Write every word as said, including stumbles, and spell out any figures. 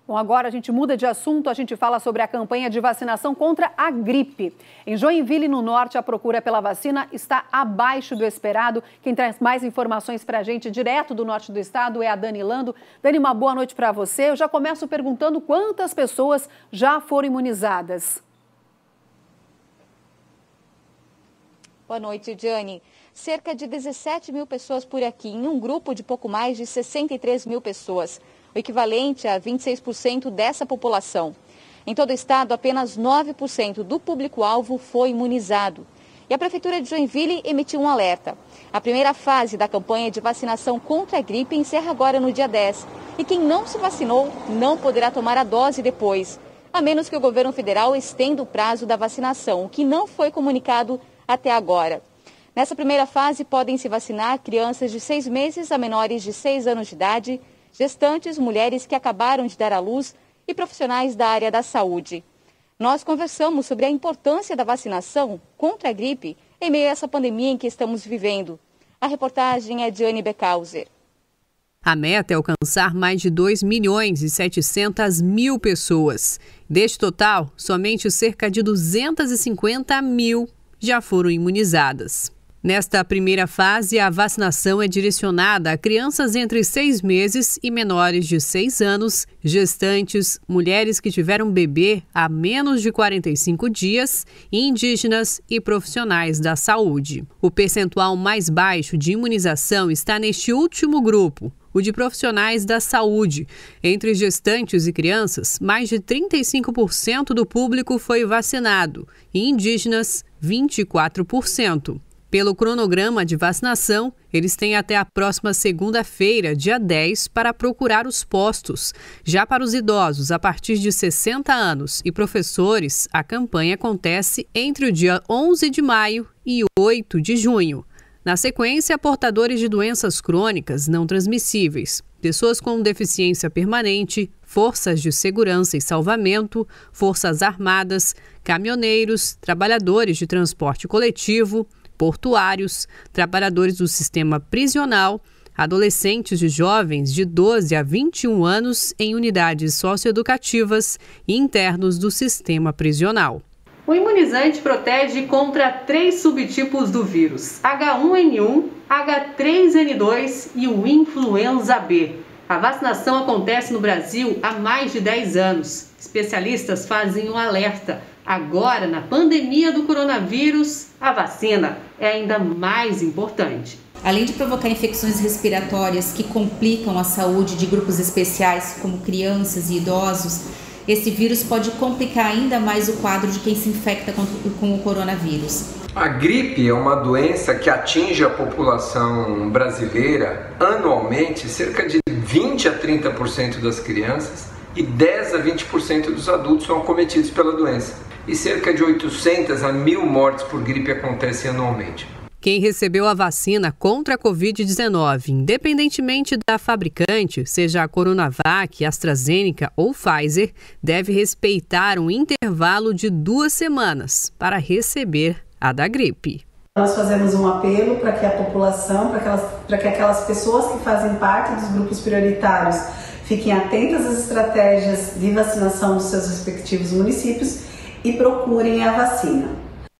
Bom, agora a gente muda de assunto, a gente fala sobre a campanha de vacinação contra a gripe. Em Joinville, no norte, a procura pela vacina está abaixo do esperado. Quem traz mais informações para a gente, direto do norte do estado, é a Dani Lando. Dani, uma boa noite para você. Eu já começo perguntando quantas pessoas já foram imunizadas. Boa noite, Diane. Cerca de dezessete mil pessoas por aqui, em um grupo de pouco mais de sessenta e três mil pessoas. O equivalente a vinte e seis por cento dessa população. Em todo o estado, apenas nove por cento do público-alvo foi imunizado. E a Prefeitura de Joinville emitiu um alerta. A primeira fase da campanha de vacinação contra a gripe encerra agora no dia dez. E quem não se vacinou não poderá tomar a dose depois, a menos que o governo federal estenda o prazo da vacinação, o que não foi comunicado até agora. Nessa primeira fase, podem se vacinar crianças de seis meses a menores de seis anos de idade, gestantes, mulheres que acabaram de dar à luz e profissionais da área da saúde. Nós conversamos sobre a importância da vacinação contra a gripe em meio a essa pandemia em que estamos vivendo. A reportagem é de Anne Beckhauser. A meta é alcançar mais de dois milhões e setecentas mil pessoas. Deste total, somente cerca de duzentas e cinquenta mil já foram imunizadas. Nesta primeira fase, a vacinação é direcionada a crianças entre seis meses e menores de seis anos, gestantes, mulheres que tiveram bebê há menos de quarenta e cinco dias, indígenas e profissionais da saúde. O percentual mais baixo de imunização está neste último grupo, o de profissionais da saúde. Entre gestantes e crianças, mais de trinta e cinco por cento do público foi vacinado e indígenas, vinte e quatro por cento. Pelo cronograma de vacinação, eles têm até a próxima segunda-feira, dia dez, para procurar os postos. Já para os idosos a partir de sessenta anos e professores, a campanha acontece entre o dia onze de maio e oito de junho. Na sequência, portadores de doenças crônicas não transmissíveis, pessoas com deficiência permanente, forças de segurança e salvamento, forças armadas, caminhoneiros, trabalhadores de transporte coletivo, portuários, trabalhadores do sistema prisional, adolescentes e jovens de doze a vinte e um anos em unidades socioeducativas e internos do sistema prisional. O imunizante protege contra três subtipos do vírus: H um N um, H três N dois e o influenza B. A vacinação acontece no Brasil há mais de dez anos. Especialistas fazem um alerta. Agora, na pandemia do coronavírus, a vacina é ainda mais importante. Além de provocar infecções respiratórias que complicam a saúde de grupos especiais, como crianças e idosos, esse vírus pode complicar ainda mais o quadro de quem se infecta com o coronavírus. A gripe é uma doença que atinge a população brasileira anualmente, cerca de vinte a trinta por cento das crianças e dez a vinte por cento dos adultos são acometidos pela doença. E cerca de oitocentas a mil mortes por gripe acontecem anualmente. Quem recebeu a vacina contra a covid dezenove, independentemente da fabricante, seja a Coronavac, AstraZeneca ou Pfizer, deve respeitar um intervalo de duas semanas para receber a da gripe. Nós fazemos um apelo para que a população, para aquelas, para que aquelas pessoas que fazem parte dos grupos prioritários fiquem atentas às estratégias de vacinação dos seus respectivos municípios e procurem a vacina.